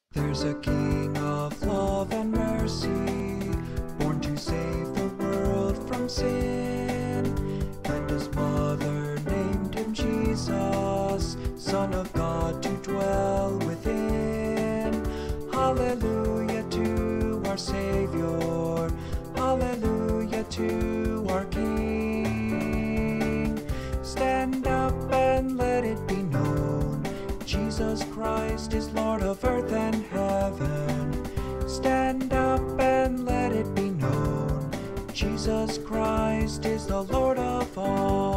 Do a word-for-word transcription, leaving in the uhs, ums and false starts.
There's a King of love and mercy, born to save the world from sin. And his mother named him Jesus, Son of God to dwell within. Hallelujah to our Savior, hallelujah to our King. Stand up and let it be known, Jesus Christ is Lord of earth and heaven. Stand up and let it be known, Jesus Christ is the Lord of all.